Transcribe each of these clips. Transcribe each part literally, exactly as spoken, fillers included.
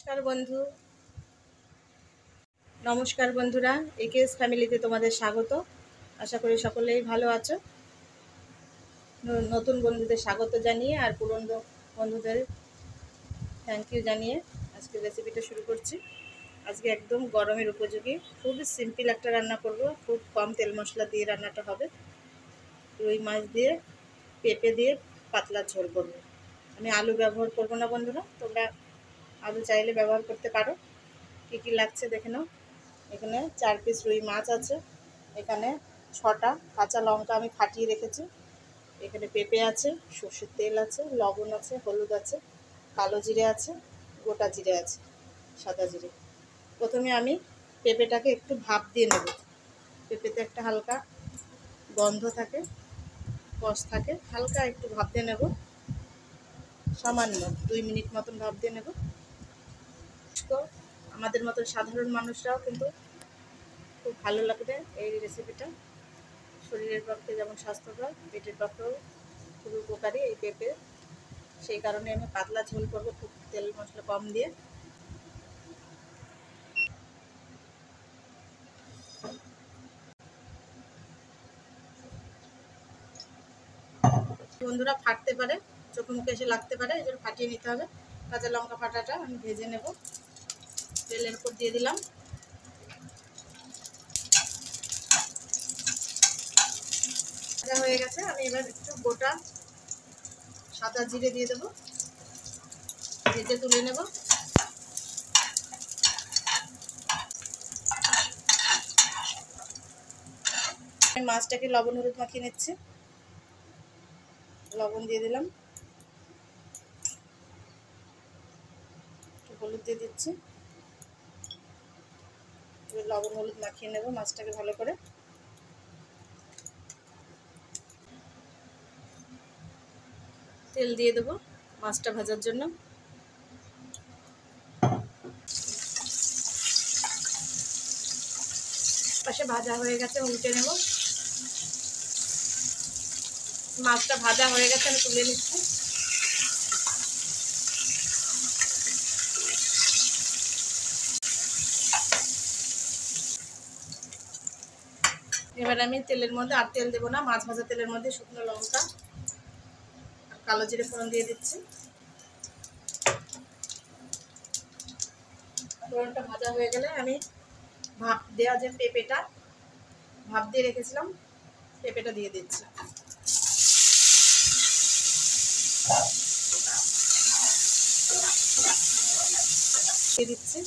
নমস্কার বন্ধু নমস্কার বন্ধুরা, একেএস ফ্যামিলিতে তোমাদের স্বাগত। আশা করি সকলেই ভালো আছো। নতুন বন্ধুদের স্বাগত জানিয়ে আর পুরনো বন্ধুদের থ্যাংক ইউ জানিয়ে আজকে রেসিপিটা শুরু করছি। আজকে একদম গরমের উপযোগী খুবই সিম্পল একটা রান্না করব। খুব কম তেল মশলা দিয়ে রান্নাটা হবে। রুই মাছ দিয়ে পেঁপে দিয়ে পাতলা ঝোল করব। আমি আলু ব্যবহার করব না বন্ধুরা, তোমরা আলু চাইলে ব্যবহার করতে পারো। কী কী লাগছে দেখে নাও। এখানে চার পিস রুই মাছ আছে, এখানে ছটা কাঁচা লঙ্কা আমি ফাটিয়ে রেখেছি, এখানে পেঁপে আছে, সর্ষের তেল আছে, লবণ আছে, হলুদ আছে, কালো জিরে আছে, গোটা জিরে আছে, সাদা জিরে। প্রথমে আমি পেঁপেটাকে একটু ভাপ দিয়ে নেব। পেঁপেতে একটা হালকা গন্ধ থাকে, কষ থাকে, হালকা একটু ভাপ দিয়ে নেব। সামান্য দুই মিনিট মতন ভাপ দিয়ে নেব। তো আমাদের মতন সাধারণ মানুষরাও কিন্তু খুব ভালো লাগবে এই রেসিপিটা। শরীরের পক্ষে যেমন স্বাস্থ্যকর, পেটের পক্ষেও খুব উপকারী এই পেঁপে। সেই কারণে আমি পাতলা ঝোল করবো, খুব তেল মশলা কম দিয়ে। বন্ধুরা ফাটতে পারে, চোখ মুখে এসে লাগতে পারে, এই জন্য ফাটিয়ে নিতে হবে। কাঁচা লঙ্কা ফাটাটা আমি ভেজে নেব, তেলের উপর দিয়ে দিলাম। ভাজা হয়ে গেছে, আমি এবার একটু গোটা সাদা জিরে দিয়ে দেবো, ভেজে তুলে নেব। আমি মাছটাকে লবণ হলুদ মাখিয়ে নিচ্ছি। লবণ দিয়ে দিলাম, হলুদ দিয়ে দিচ্ছি। এবার লবণ হলুদ মাখিয়ে নেব মাছটাকে ভালো করে। তেল দিয়ে দেবো মাছটা ভাজার জন্য। পাশে ভাজা হয়ে গেছে, উল্টে নেব। মাছটা ভাজা হয়ে গেছে, আমি তুলে নিচ্ছি। এবার আমি তেলের মধ্যে আর তেল দেবো না, মাছ ভাজা তেলের মধ্যে শুকনো লঙ্কা আর কালো জিরে ফোড়ন দিয়ে দিচ্ছি। ফোড়নটা ভাজা হয়ে গেলে আমি ভাপ দেওয়া যে পেঁপেটা ভাপ দিয়ে রেখেছিলাম, পেঁপেটা দিয়ে দিচ্ছি। দিয়ে দিচ্ছি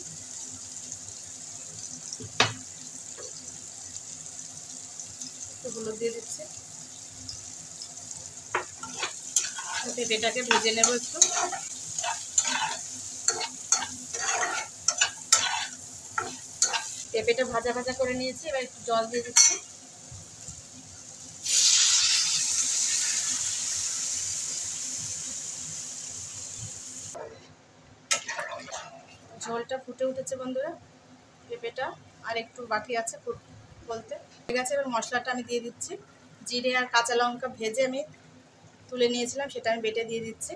একটু হলুদ দিয়ে দিচ্ছি। পেঁপেটাকে ভেজে নেব একটু। পেঁপেটা ভাজা ভাজা করে নিয়েছি, এবার একটু জল দিয়ে দিচ্ছি। ঝোলটা ফুটে উঠেছে বন্ধুরা, পেঁপেটা আর একটু বাকি আছে বলতে। ঠিক আছে, এবার মশলাটা আমি দিয়ে দিচ্ছি। জিরে আর কাঁচা লঙ্কা ভেজে আমি তুলে নিয়েছিলাম, সেটা আমি বেটে দিয়ে দিচ্ছি।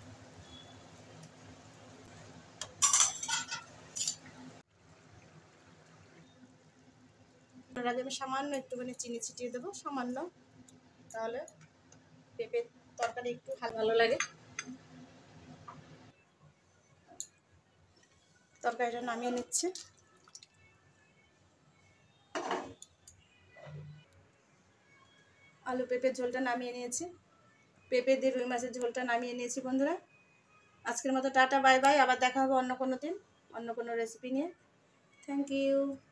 তার আগে আমি সামান্য একটুখানি চিনি ছিটিয়ে দেবো, সামান্য, তাহলে পেঁপের তরকারি একটু ভালো লাগে। তরকারিটা নামিয়ে নিচ্ছে। আলু পেঁপের ঝোলটা নামিয়ে নিয়েছি, পেঁপে দিয়ে রুই মাছের ঝোলটা নামিয়ে নিয়েছি বন্ধুরা। আজকের মতো টাটা, বাই বাই। আবার দেখা হবে অন্য কোনো দিন অন্য কোনো রেসিপি নিয়ে। Thank you.